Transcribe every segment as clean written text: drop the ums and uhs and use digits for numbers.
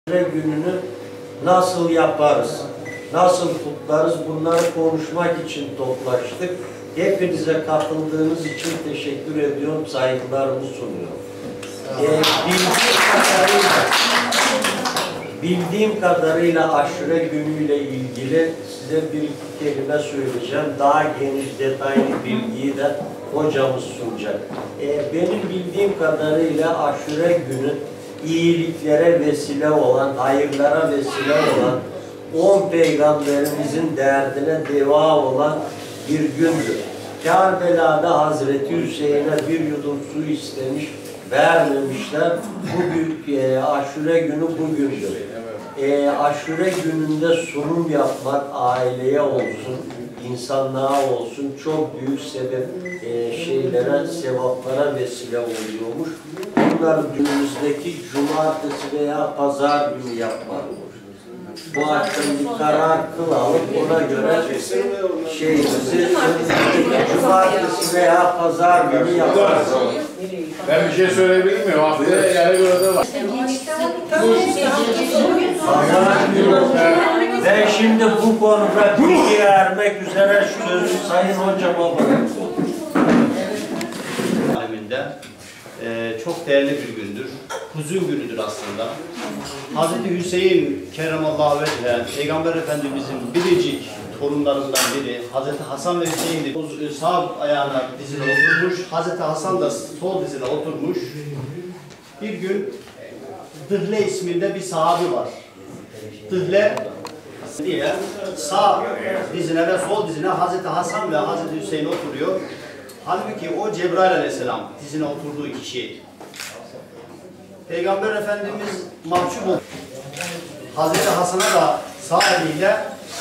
Gününü nasıl yaparız, nasıl kutlarız, bunları konuşmak için toplaştık. Hepinize katıldığınız için teşekkür ediyorum, saygılarımı sunuyorum. Bildiğim kadarıyla aşure günüyle ilgili size bir iki kelime söyleyeceğim. Daha geniş, detaylı bilgiyi de hocamız sunacak. Benim bildiğim kadarıyla aşure günü iyiliklere vesile olan, hayırlara vesile olan, 10 peygamberimizin derdine deva olan bir gündür. Karbela'da Hazreti Hüseyin'e bir yudum su istemiş, vermemişler. Bugün aşure günü bugündür. Aşure gününde sunum yapmak aileye olsun, insanlığa olsun çok büyük sevaplara vesile oluyormuş. Bunlar günümüzdeki cumartesi veya pazar günü yapmak. Bu akşam bir karar kılalım, ona göre cumartesi veya pazar günü yaparız. Ben bir şey söyleyebilir miyim? Haftaya yere göre de var. Ben şimdi bu konuda bilgi vermek üzere sözü Sayın Hocama bırakıyorum. Çok değerli bir gündür. Huzun günüdür aslında. Hazreti Hüseyin Kerramallahu Vecih'e, Peygamber Efendimizin biricik torunlarından biri, Hazreti Hasan ve Hüseyin de sağ ayağına dizine oturmuş, Hazreti Hasan da sol dizine oturmuş. Bir gün Dıhle isminde bir sahabi var. Dıhle diye sağ dizine ve sol dizine Hazreti Hasan ve Hazreti Hüseyin oturuyor. Halbuki o Cebrail Aleyhisselam dizine oturduğu kişi. Peygamber Efendimiz mahcup oldu. Hazreti Hasan'a da sağ eliyle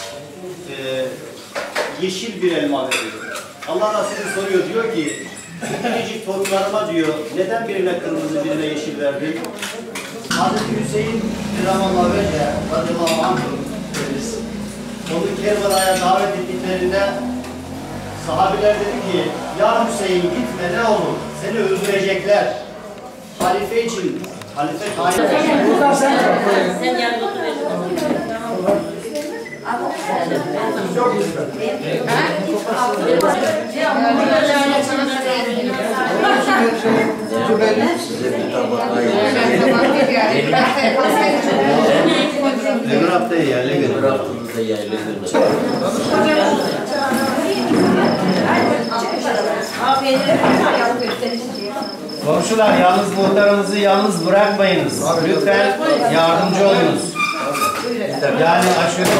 yeşil bir elma veriyor. Allah Resulü soruyor, diyor ki biricik torunlarıma diyor, neden birine kırmızı birine yeşil verdin? Hazreti Hüseyin Kerramallahu Vecih'e radıyallahu anh deriz. Onu Kerbela'ya davet ettiklerinde sahabiler dedi ki, ya Hüseyin gitme ne olur, seni öldürecekler. Halife için, halife tayin Sen yarın Size bir tabak ayırın. öbür haftaya yerli günü. Öbür haftamızda yerli günü. Komşular, yalnız muhtarımızı yalnız bırakmayınız. Lütfen yardımcı olunuz. Yani aşure